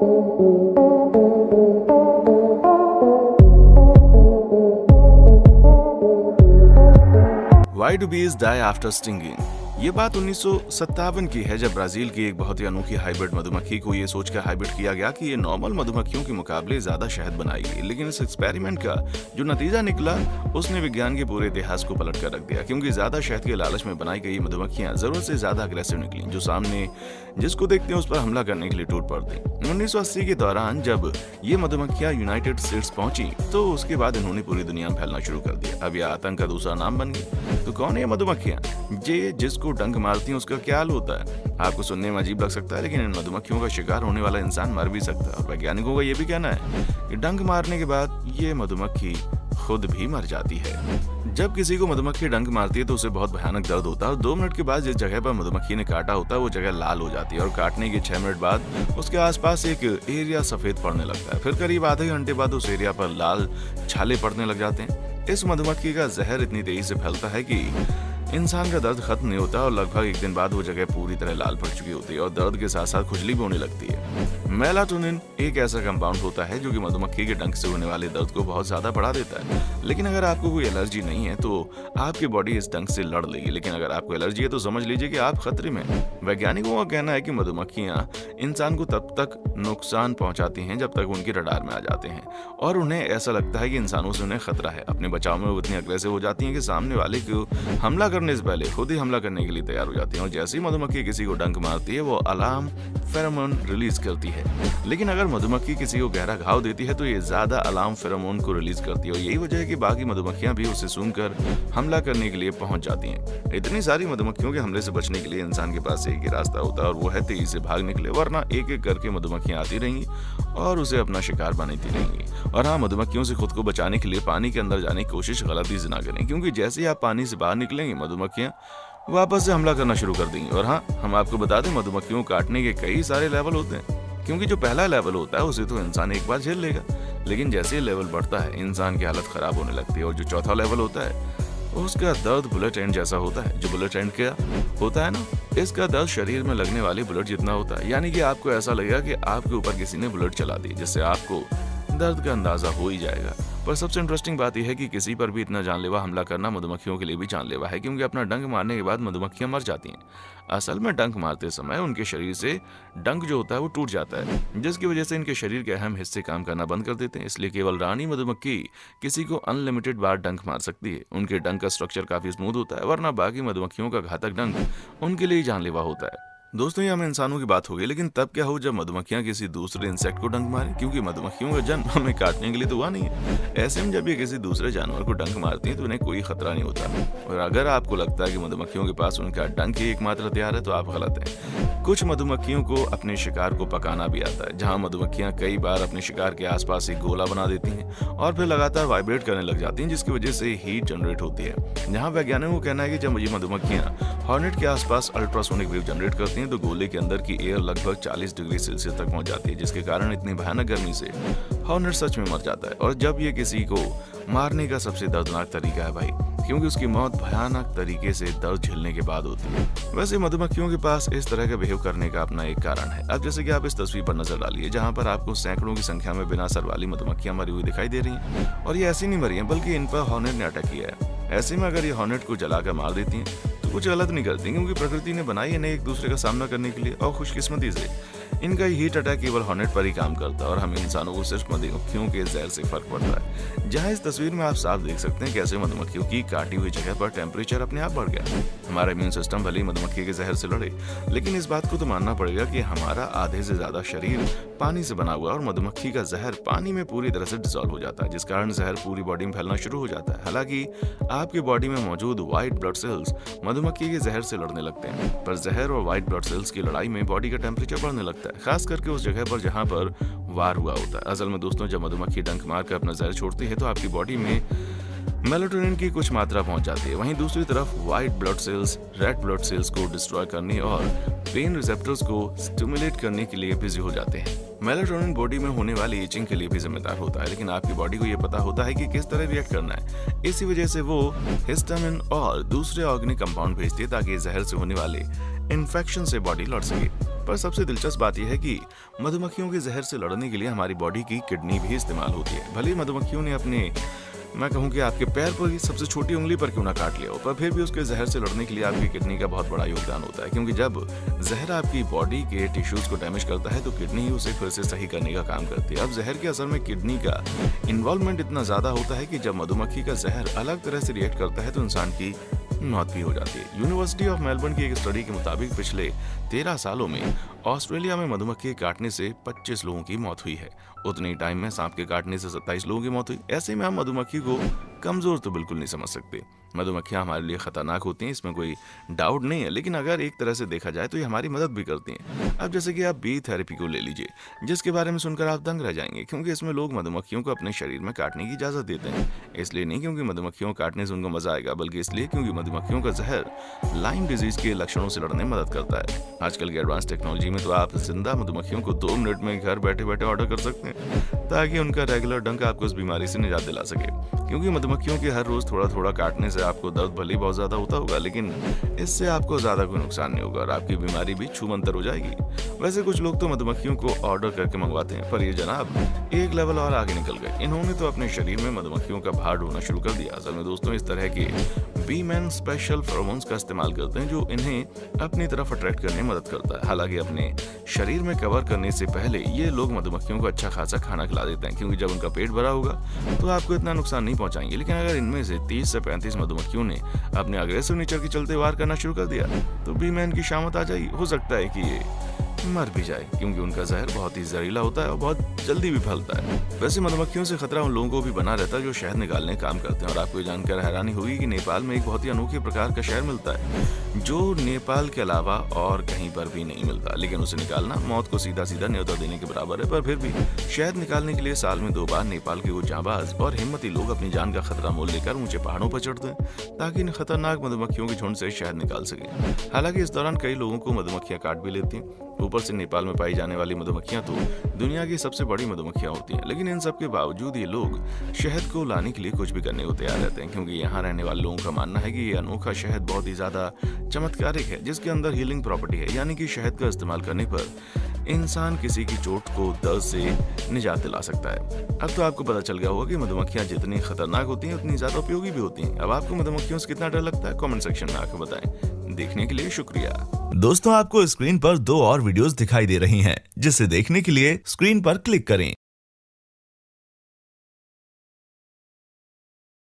Why do bees die after stinging? ये बात 1957 की है, जब ब्राजील की एक बहुत ही अनोखी हाइब्रिड मधुमक्खी को ये सोचकर हाइब्रिड किया गया कि ये नॉर्मल मधुमक्खियों के मुकाबले ज्यादा शहद बनाएगी। लेकिन इस एक्सपेरिमेंट का जो नतीजा निकला उसने विज्ञान के पूरे इतिहास को पलट कर रख दिया, क्योंकि ज्यादा शहद के लालच में बनाई गई मधुमक्खियां जरूरत से ज्यादा अग्रेसिव निकली, जो सामने जिसको देखते हैं उस पर हमला करने के लिए टूट पड़ती। 1980 के दौरान जब ये मधुमक्खियां यूनाइटेड स्टेट्स पहुंची तो उसके बाद इन्होंने पूरी दुनिया में फैलना शुरू कर दिया। अब यह आतंक का दूसरा नाम बन गई। तो कौन है ये मधुमक्खियां? जिसको डंक मारती हैं उसका क्या हाल होता है? आपको सुनने में अजीब लग सकता है, लेकिन इन मधुमक्खियों का शिकार होने वाला इंसान मर भी सकता है। और वैज्ञानिकों का यह भी कहना है कि डंक मारने के बाद ये मधुमक्खी खुद भी मर जाती है। जब किसी को मधुमक्खी डंक मारती है तो उसे बहुत भयानक दर्द होता है और 2 मिनट के बाद जिस जगह पर मधुमक्खी ने काटा होता है वो जगह लाल हो जाती है और काटने के 6 मिनट बाद उसके आसपास एक एरिया सफेद पड़ने लगता है। फिर करीब आधे घंटे बाद उस एरिया पर लाल छाले पड़ने लग जाते हैं। इस मधुमक्खी का जहर इतनी तेजी से फैलता है कि इंसान का दर्द खत्म नहीं होता और लगभग 1 दिन बाद वो जगह पूरी तरह लाल पड़ चुकी होती है और दर्द के साथ साथ खुजली भी होने लगती है। मेलाटोनिन एक ऐसा कंपाउंड होता है जो कि मधुमक्खी के डंक से होने वाले दर्द को बहुत ज्यादा बढ़ा देता है। लेकिन अगर आपको कोई एलर्जी नहीं है तो आपकी बॉडी इस डंक से लड़ लेगी, लेकिन अगर आपको एलर्जी है तो समझ लीजिए कि आप खतरे में हैं। वैज्ञानिकों का कहना है कि मधुमक्खियां इंसान को तब तक नुकसान पहुंचाती हैं जब तक उनके रडार में आ जाते हैं और उन्हें ऐसा लगता है कि इंसानों से उन्हें खतरा है। अपने बचाव में वो इतनी अग्रेसिव हो जाती हैं कि सामने वाले को हमला करने से पहले खुद ही हमला करने के लिए तैयार हो जाती हैं। और जैसे ही मधुमक्खी किसी को डंक मारती है वो अलार्म फेरोमोन रिलीज करती है। लेकिन अगर मधुमक्खी किसी को गहरा घाव देती है तो ये ज्यादा अलार्म फेरोमोन को रिलीज करती है और यही वजह है कि बाकी मधुमक्खियां भी उसे सूंघकर हमला करने के लिए पहुंच जाती हैं। इतनी सारी मधुमक्खियों के हमले से बचने के लिए इंसान के पास एक ही रास्ता होता है और वो है तेजी से भाग निकले, वरना एक एक करके मधुमक्खियां आती रहेंगी और उसे अपना शिकार बनाती रहेंगी। और हाँ, मधुमक्खियों से खुद को बचाने के लिए पानी के अंदर जाने की कोशिश गलती से ना करें, क्योंकि जैसे ही आप पानी से बाहर निकलेंगे मधुमक्खियां वापस से हमला करना शुरू कर देंगी। और हाँ, हम आपको बता दें मधुमक्खियों को काटने के कई सारे लेवल होते हैं, क्योंकि जो पहला लेवल होता है उसे तो इंसान एक बार झेल लेगा, लेकिन जैसे ही लेवल बढ़ता है इंसान की हालत खराब होने लगती है। और जो चौथा लेवल होता है उसका दर्द बुलेट एंड जैसा होता है। जो बुलेट एंड क्या होता है ना, इसका दर्द शरीर में लगने वाली बुलेट जितना होता है, यानी कि आपको ऐसा लगेगा कि आपके ऊपर किसी ने बुलेट चला दी, जिससे आपको दर्द का अंदाजा हो ही जाएगा। पर सबसे इंटरेस्टिंग बात यह है कि किसी पर भी इतना जानलेवा हमला करना मधुमक्खियों के लिए भी जानलेवा है, क्योंकि अपना डंक मारने के बाद मधुमक्खियां मर जाती हैं। असल में डंक मारते समय उनके शरीर से डंक जो होता है वो टूट जाता है, जिसकी वजह से इनके शरीर के अहम हिस्से काम करना बंद कर देते हैं। इसलिए केवल रानी मधुमक्खी किसी को अनलिमिटेड बार डंक मार सकती है। उनके डंक का स्ट्रक्चर काफी स्मूथ होता है, वरना बाकी मधुमक्खियों का घातक डंक उनके लिए जानलेवा होता है। दोस्तों, ये हमें इंसानों की बात हो गई, लेकिन तब क्या हो जब मधुमक्खियां किसी दूसरे इंसेक्ट को डंक मारे, क्योंकि मधुमक्खियों का जन्म हमें काटने के लिए तो हुआ नहीं है। ऐसे में जब ये किसी दूसरे जानवर को डंक मारती हैं तो उन्हें कोई खतरा नहीं होता। और अगर आपको लगता है कि मधुमक्खियों के पास उनका डंक ही एकमात्र हथियार है तो आप गलत हैं। कुछ मधुमक्खियों को अपने शिकार को पकाना भी आता है, जहाँ मधुमक्खियां कई बार अपने शिकार के आसपास एक गोला बना देती हैं और फिर लगातार वाइब्रेट करने लग जाती हैं, जिसकी वजह से हीट जनरेट होती है। जहाँ वैज्ञानिकों को कहना है कि जब ये मधुमक्खियां हॉर्नेट के आसपास अल्ट्रासोनिक वेव जनरेट करती हैं तो गोले के अंदर की एयर लगभग 40 डिग्री सेल्सियस तक पहुंच जाती है, जिसके कारण इतनी भयानक गर्मी से हॉर्नेट सच में मर जाता है। और जब ये किसी को मारने का सबसे दर्दनाक तरीका है भाई, क्योंकि उसकी मौत भयानक तरीके से दर्द झेलने के बाद होती है। वैसे मधुमक्खियों के पास इस तरह का बिहेव करने का अपना एक कारण है। अब जैसे कि आप इस तस्वीर पर नजर डालिए, जहाँ पर आपको सैकड़ों की संख्या में बिना सर वाली मधुमक्खियां मरी हुई दिखाई दे रही हैं। और ये ऐसी नहीं मरी हैं, बल्कि इन पर हॉर्नेट ने अटैक किया है। ऐसे में अगर ये हॉर्नेट को जलाकर मार देती हैं तो कुछ गलत नहीं करती, क्योंकि प्रकृति ने बनाई है एक दूसरे का सामना करने के लिए। और खुशकिस्मती से इनका हीट अटैक केवल हॉर्नेट पर ही काम करता है और हम इंसानों को सिर्फ मधुमक्खियों के जहर से फर्क पड़ता है। जहाँ इस तस्वीर में आप साफ देख सकते हैं कैसे मधुमक्खियों की काटी हुई जगह पर टेम्परेचर अपने आप बढ़ गया। हमारा इम्यून सिस्टम भले ही मधुमक्खी के जहर से लड़े, लेकिन इस बात को तो मानना पड़ेगा कि हमारा आधे से ज्यादा शरीर पानी से बना हुआ है और मधुमक्खी का जहर पानी में पूरी तरह से डिसॉल्व हो जाता है, जिस कारण जहर पूरी बॉडी में फैलना शुरू हो जाता है। हालांकि आपकी बॉडी में मौजूद व्हाइट ब्लड सेल्स मधुमक्खी के जहर से लड़ने लगते हैं, पर जहर और व्हाइट ब्लड सेल्स की लड़ाई में बॉडी का टेम्परेचर बढ़ने लगता है, खास करके उस जगह पर जहां पर वार हुआ होता है। असल में दोस्तों, जब मधुमक्खी डंक मारकर अपना जहर छोड़ती है तो आपकी बॉडी में मेलाटोनिन की कुछ मात्रा पहुंच जाती है। वहीं दूसरी तरफ white blood cells red blood cells को डिस्ट्रॉय करने और पेन रिसेप्टर्स को स्टिमुलेट करने के लिए बिजी हो जाते हैं। मेलाटोनिन बॉडी में होने वाली इचिंग के लिए भी जिम्मेदार होता है, लेकिन आपकी बॉडी को यह पता होता है कि किस तरह रिएक्ट करना है। इसी वजह से वो हिस्टामिन और दूसरे ऑर्गेनिक कंपाउंड भेजती है ताकि जहर से होने वाले इन्फेक्शन से बॉडी लड़ सके। पर सबसे दिलचस्प बात यह है कि मधुमक्खियों के जहर से लड़ने के लिए हमारी बॉडी की किडनी भी इस्तेमाल होती है। भले ही मधुमक्खियों ने अपने, मैं कहूँ कि आपके पैर पर ही सबसे छोटी उंगली पर क्यों ना काट लिया हो, पर फिर भी उसके जहर से लड़ने के लिए आपकी किडनी का बहुत बड़ा योगदान होता है। क्योंकि जब जहर आपकी बॉडी के टिश्यूज को डैमेज करता है तो किडनी ही उसे फिर से सही करने का काम करती है। अब जहर के असर में किडनी का इन्वॉल्वमेंट इतना ज्यादा होता है कि जब मधुमक्खी का जहर अलग तरह से रिएक्ट करता है तो इंसान की मौत भी हो जाती है। यूनिवर्सिटी ऑफ मेलबर्न की एक स्टडी के मुताबिक पिछले 13 सालों में ऑस्ट्रेलिया में मधुमक्खी के काटने से 25 लोगों की मौत हुई है। उतने ही टाइम में सांप के काटने से 27 लोगों की मौत हुई। ऐसे में हम मधुमक्खी को कमजोर तो बिल्कुल नहीं समझ सकते। मधुमक्खियां हमारे लिए खतरनाक होती हैं, इसमें कोई डाउट नहीं है, लेकिन अगर एक तरह से देखा जाए तो ये हमारी मदद भी करती हैं। अब जैसे कि आप बी थेरेपी को ले लीजिए, जिसके बारे में सुनकर आप दंग रह जाएंगे, क्योंकि इसमें लोग मधुमक्खियों को अपने शरीर में काटने की इजाजत देते हैं। इसलिए नहीं क्योंकि मधुमक्खियों को काटने से उनको मजा आएगा, बल्कि इसलिए क्योंकि मधुमक्खियों का जहर लाइम डिजीज के लक्षणों से लड़ने में मदद करता है। आजकल की एडवांस टेक्नोलॉजी में तो आप जिंदा मधुमक्खियों को 2 मिनट में घर बैठे बैठे ऑर्डर कर सकते हैं, ताकि उनका रेगुलर डंक आपको उस बीमारी से निजात दिला सके। क्योंकि मधुमक्खियों के हर रोज थोड़ा थोड़ा काटने से आपको दर्द भले बहुत ज्यादा होता होगा, लेकिन इससे आपको ज्यादा कोई नुकसान नहीं होगा और आपकी बीमारी भी छूमंतर हो जाएगी। वैसे कुछ लोग तो मधुमक्खियों को ऑर्डर करके मंगवाते हैं, पर ये जनाब एक लेवल और आगे निकल गए। इन्होंने तो अपने शरीर में मधुमक्खियों का भार ढोना शुरू कर दिया। असल में दोस्तों, इस तरह के बी मैन स्पेशल फेरोमोन्स का इस्तेमाल करते हैं जो इन्हें अपनी तरफ अट्रैक्ट करने में मदद करता है। हालांकि अपने शरीर में कवर करने से पहले ये लोग मधुमक्खियों को अच्छा खासा खाना खिला देते हैं, क्योंकि जब उनका पेट भरा होगा तो आपको इतना नुकसान नहीं पहुंचाएंगे। लेकिन अगर इनमें से 30 से 35 मधुमक्खियों ने अपने अग्रेसिव नेचर के चलते वार करना शुरू कर दिया तो बी मैन की शामत आ जाएगी। हो सकता है कि ये मर भी जाए, क्योंकि उनका जहर बहुत ही जहरीला होता है और बहुत जल्दी भी फैलता है। वैसे मधुमक्खियों से खतरा उन लोगों को भी बना रहता है जो शहद निकालने का काम करते हैं। और आपको ये जानकर हैरानी होगी कि नेपाल में एक बहुत ही अनोखे प्रकार का शहद मिलता है जो नेपाल के अलावा और कहीं पर भी नहीं मिलता, लेकिन उसे निकालना मौत को सीधा सीधा न्योता देने के बराबर है। पर फिर भी शहद निकालने के लिए साल में 2 बार नेपाल के कुछ जांबाज और हिम्मती लोग अपनी जान का खतरा मोल लेकर ऊंचे पहाड़ों पर चढ़ते हैं ताकि इन खतरनाक मधुमक्खियों के झुंड से शहद निकाल सके। हालांकि इस दौरान कई लोगों को मधुमक्खियां काट भी लेती हैं। ऊपर से नेपाल में पाई जाने वाली मधुमक्खियां तो दुनिया की सबसे बड़ी मधुमक्खियां होती हैं, लेकिन इन सब के बावजूद ये लोग शहद को लाने के लिए कुछ भी करने को तैयार रहते हैं, क्योंकि यहाँ रहने वाले लोगों का मानना है कि ये अनोखा शहद बहुत ही ज्यादा चमत्कारिक है, जिसके अंदर हीलिंग प्रॉपर्टी है। यानी कि शहद का इस्तेमाल करने पर इंसान किसी की चोट को दर्द से निजात दिला सकता है। अब तो आपको पता चल गया होगा कि मधुमक्खियां जितनी खतरनाक होती हैं उतनी ज्यादा उपयोगी भी होती हैं। अब आपको मधुमक्खियों से कितना डर लगता है, कमेंट सेक्शन में आकर बताएं। देखने के लिए शुक्रिया। दोस्तों, आपको स्क्रीन पर 2 और वीडियोस दिखाई दे रही हैं, जिसे देखने के लिए स्क्रीन पर क्लिक करें।